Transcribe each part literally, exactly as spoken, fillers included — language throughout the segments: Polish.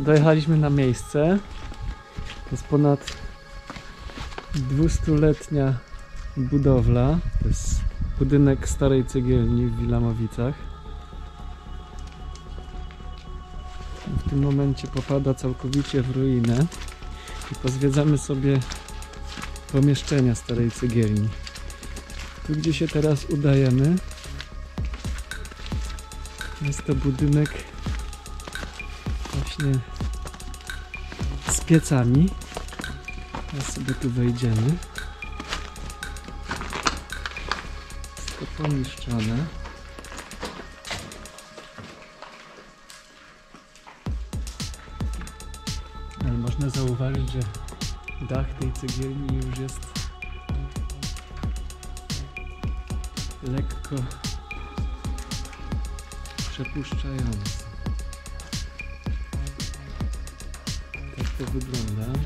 dojechaliśmy na miejsce. To jest ponad dwustuletnia budowla. To jest budynek starej cegielni w Wilamowicach. W tym momencie popada całkowicie w ruinę i pozwiedzamy sobie pomieszczenia starej cegielni. Tu, gdzie się teraz udajemy, jest to budynek właśnie z piecami. Teraz sobie tu wejdziemy. Wszystko pomieszczone. Ale można zauważyć, że dach tej cegielni już jest lekko przepuszczający. Tak to wygląda.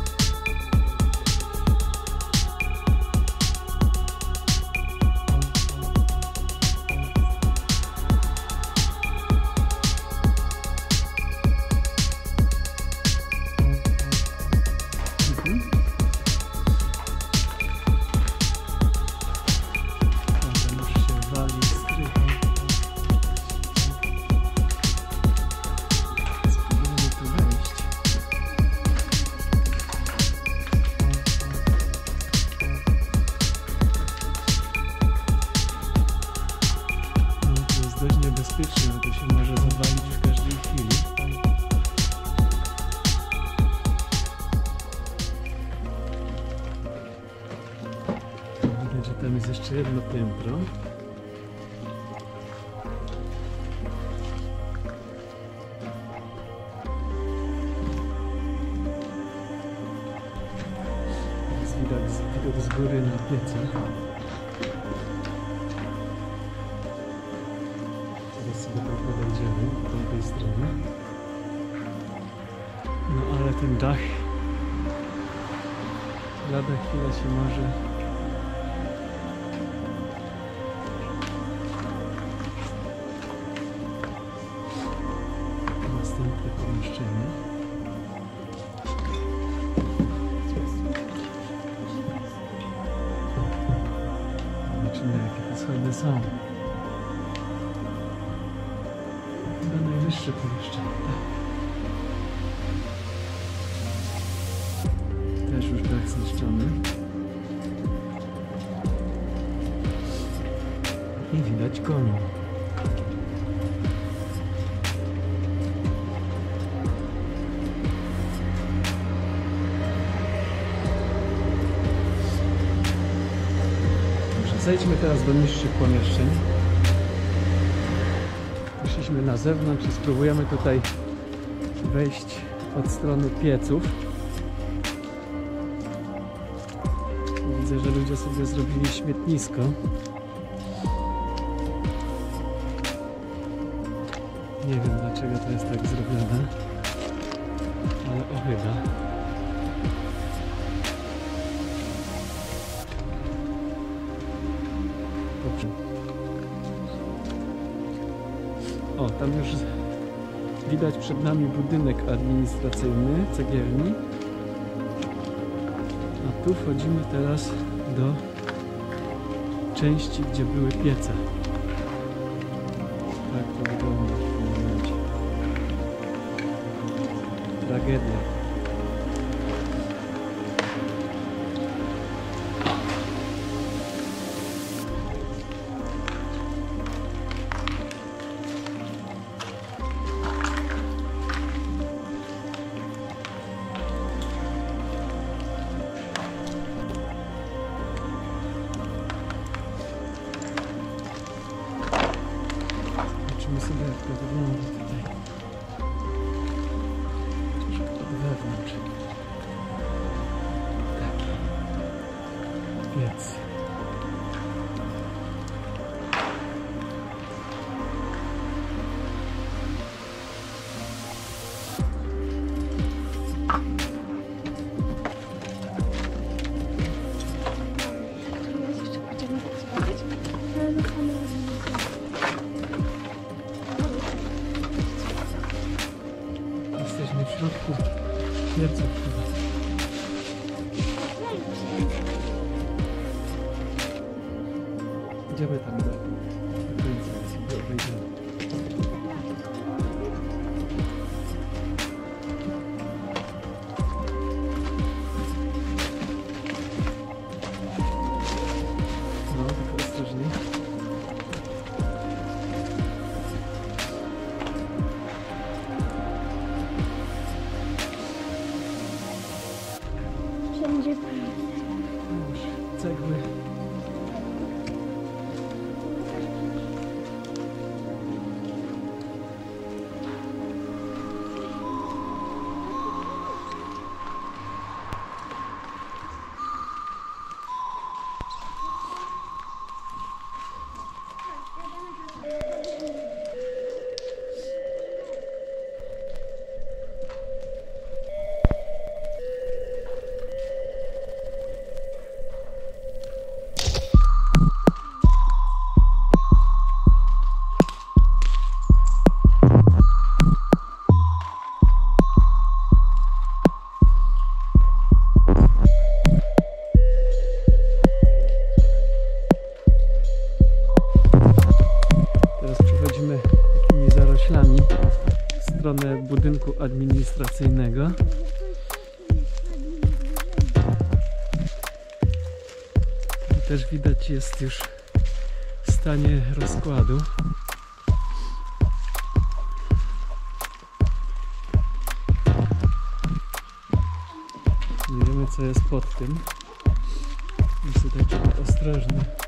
Niebezpiecznie, bo to się może zawalić w każdej chwili. Widać, że tam jest jeszcze jedno piętro. Jest widać widok z góry na piece. Sobie tam podejdziemy po tamtej stronie. No ale ten dach lada chwila się może następne pomieszczenie. Zobaczymy, jakie te schody są. To najwyższe pomieszczenie. Też już dach zniszczony. I widać koni. Dobrze, zejdźmy teraz do niższych pomieszczeń. Wyszliśmy na zewnątrz i spróbujemy tutaj wejść od strony pieców. Widzę, że ludzie sobie zrobili śmietnisko. Nie wiem, dlaczego to jest tak zrobione, ale ochyda. Dobrze. O, tam już widać przed nami budynek administracyjny cegielni. A tu wchodzimy teraz do części, gdzie były piece. Tak to wygląda w tym momencie. Tragedia. Zobaczymy sobie, jak to wygląda tutaj. Troszkę od wewnątrz. Taki piec. Jesteśmy w pieców chyba. Idziemy tam do do końca, sobie obejdziemy. No, tylko ostrożnie. Wszędzie Już cegły. Teraz przechodzimy takimi zaroślami w stronę budynku administracyjnego. I też widać, jest już w stanie rozkładu. Nie wiemy, co jest pod tym, więc tutaj trzeba ostrożnie